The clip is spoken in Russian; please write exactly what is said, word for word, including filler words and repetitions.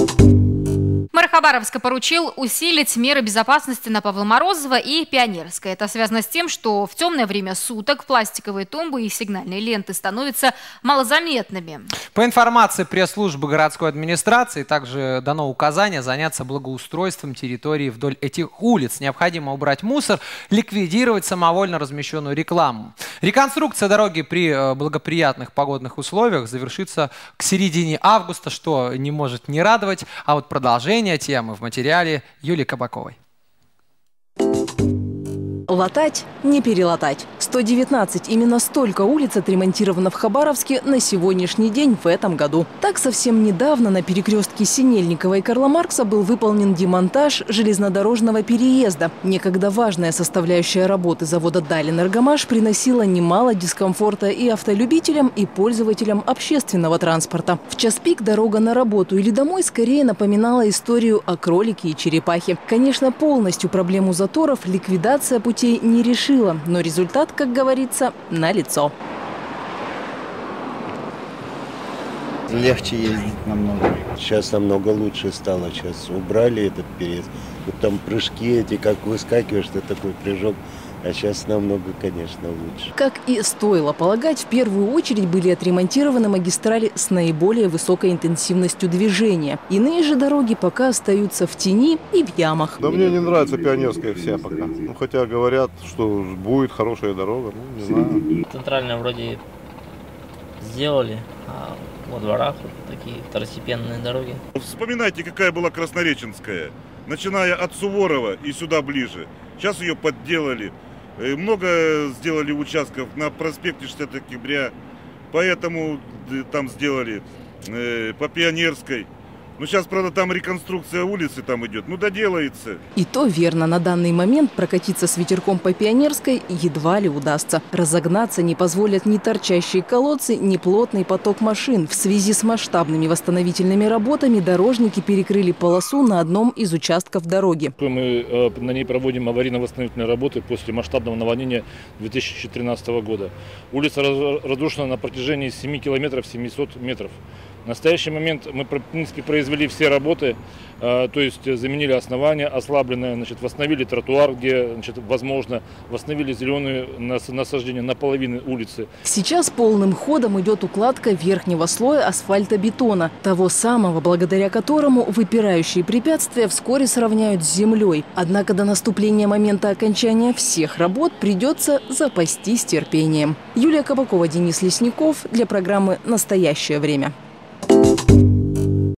Мэр Хабаровска поручил усилить меры безопасности на Павла Морозова и Пионерской. Это связано с тем, что в темное время суток пластиковые тумбы и сигнальные ленты становятся малозаметными. По информации пресс-службы городской администрации, также дано указание заняться благоустройством территории вдоль этих улиц. Необходимо убрать мусор, ликвидировать самовольно размещенную рекламу. Реконструкция дороги при благоприятных погодных условиях завершится к середине августа, что не может не радовать. А вот продолжение темы в материале Юлии Кабаковой. Латать, не перелатать. сто девятнадцать. Именно столько улиц отремонтировано в Хабаровске на сегодняшний день в этом году. Так, совсем недавно на перекрестке Синельникова и Карла Маркса был выполнен демонтаж железнодорожного переезда. Некогда важная составляющая работы завода «Далэнергомаш» приносила немало дискомфорта и автолюбителям, и пользователям общественного транспорта. В час пик дорога на работу или домой скорее напоминала историю о кролике и черепахе. Конечно, полностью проблему заторов ликвидация путей не решила, но результат, как говорится, налицо. Легче ездить намного. Сейчас намного лучше стало. Сейчас убрали этот переезд. Вот там прыжки эти, как выскакиваешь, ты такой прыжок. А сейчас намного, конечно, лучше. Как и стоило полагать, в первую очередь были отремонтированы магистрали с наиболее высокой интенсивностью движения. Иные же дороги пока остаются в тени и в ямах. Да мне не нравится Пионерская вся пока. Ну, хотя говорят, что будет хорошая дорога, ну, не знаю. Центральная вроде сделали, а во дворах вот такие второстепенные дороги. Вспоминайте, какая была Краснореченская, начиная от Суворова и сюда ближе. Сейчас ее подделали. Много сделали участков на проспекте шестого октября, поэтому там сделали э, по Пионерской. Ну, сейчас, правда, там реконструкция улицы там идет. Ну, доделается. И то верно. На данный момент прокатиться с ветерком по Пионерской едва ли удастся. Разогнаться не позволят ни торчащие колодцы, ни плотный поток машин. В связи с масштабными восстановительными работами дорожники перекрыли полосу на одном из участков дороги. Мы на ней проводим аварийно-восстановительные работы после масштабного наводнения две тысячи тринадцатого года. Улица разрушена на протяжении семи километров семисот метров. В настоящий момент мы, в принципе, произвели все работы, э, то есть заменили основание ослабленное, значит, восстановили тротуар, где, значит, возможно, восстановили зеленые насаждения на половине улицы. Сейчас полным ходом идет укладка верхнего слоя асфальтобетона, того самого, благодаря которому выпирающие препятствия вскоре сравняют с землей. Однако до наступления момента окончания всех работ придется запастись терпением. Юлия Кабакова, Денис Лесников для программы «Настоящее время».